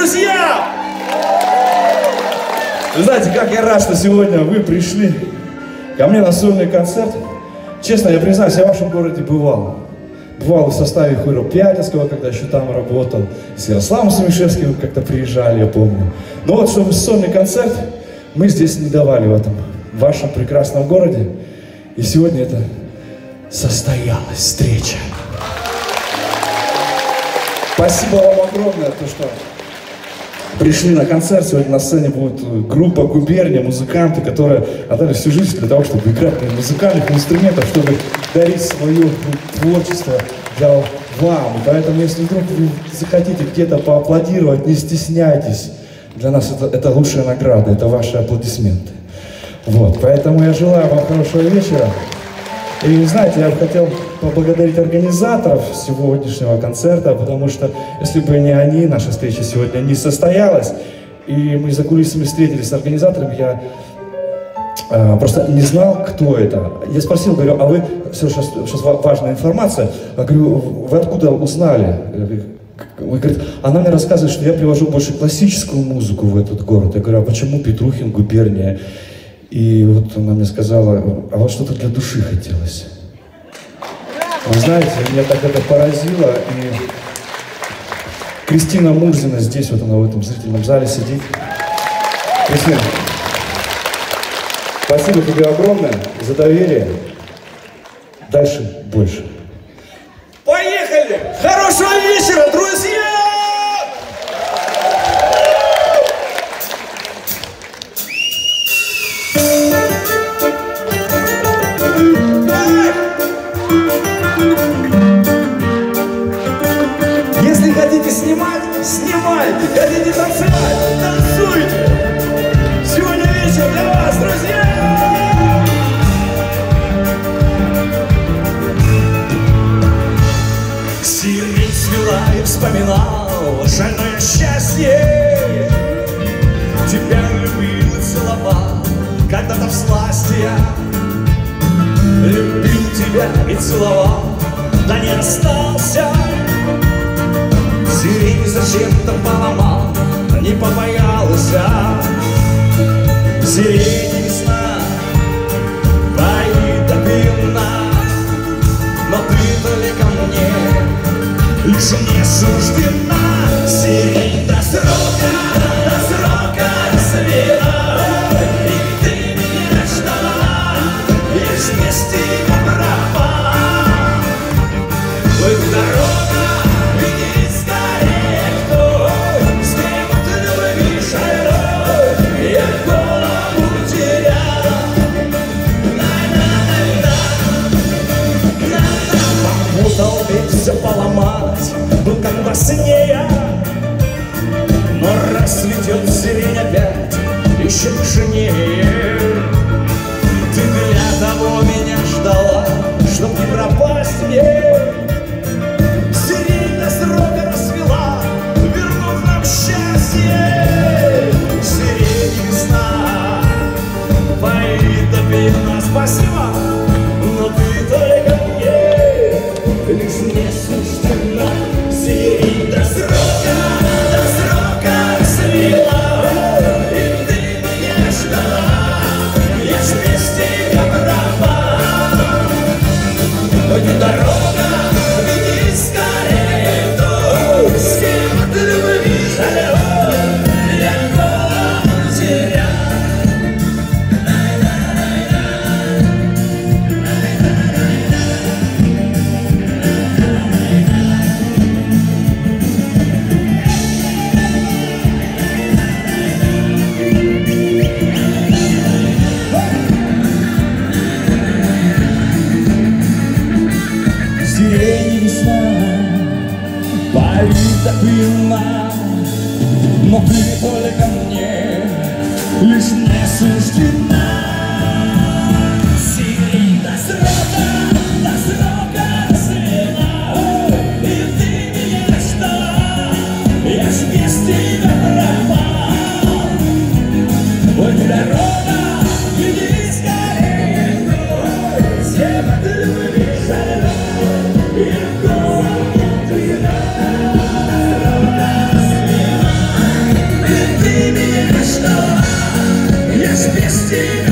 друзья! Вы знаете, как я рад, что сегодня вы пришли ко мне на сольный концерт. Честно, я признаюсь, я в вашем городе бывал. Бывал в составе хора Пятницкого, когда еще там работал. С Ярославом Сумишевским как-то приезжали, я помню. Но вот, чтобы сольный концерт, мы здесь не давали в этом, в вашем прекрасном городе. И сегодня это состоялась встреча. Спасибо вам огромное, то, что пришли на концерт. Сегодня на сцене будет группа «Губерния», музыканты, которые отдали всю жизнь для того, чтобы играть на музыкальных инструментах, чтобы дарить свое творчество для вам. И поэтому, если вдруг вы захотите где-то поаплодировать, не стесняйтесь. Для нас это лучшая награда, это ваши аплодисменты. Вот, поэтому я желаю вам хорошего вечера. И знаете, я бы хотел поблагодарить организаторов сегодняшнего концерта, потому что если бы не они, наша встреча сегодня не состоялась. И мы за кулисами встретились с организаторами, я просто не знал, кто это. Я спросил, говорю, а вы, сейчас важная информация, я говорю, вы откуда узнали? Вы говорите, она мне рассказывает, что я привожу больше классическую музыку в этот город. Я говорю, а почему Петрухин, Губерния? И вот она мне сказала, а вот что-то для души хотелось. Вы знаете, меня так это поразило. И Кристина Мурзина здесь, вот она в этом зрительном зале сидит. Кристина, спасибо тебе огромное за доверие. Дальше больше. Поехали! Хорошего вечера, друзья! Если хотите снимать, снимайте. Хотите танцевать, танцуйте. Сегодня вечер для вас, друзья! Сирень цвела и вспоминал шальное счастье. Тебя любил и целовал, когда-то всласть я. Любил тебя и целовал, да не остался. Сирень зачем-то поломал, не побоялся. Сирень весна, поит опьяна, но ты только мне, лишь мне суждена. Сирень до срока свела, и ты меня ждала, лишь вместе мы права. Хоть дорога, иди скорее, кто с кем ты любишь, я голову терял. Попутал ведь все поломать, был как во сне я. Но расцветет сирень опять, еще тишинее. Ты для того меня ждала, чтоб не пропасть мне. Сирень до срока расцвела, вернув нам счастье. Сирень весна, поит опьяна. Спасибо, но ты только мне, лишь мне суждена. Сирень до срока расцвела, и ты меня ждала, я ж без тебя права. Хоть дорога, иди скорее, кто с кем ты любишь, я голову терял. Сирень весна, поит опьяна, но ты только мне, лишь мне суждена. Сирень до срока расцвела, и ты меня ждала, я ж без тебя пропал. Хоть дорога, иди скорее, с кем ты любишь, я голову терял. без тебя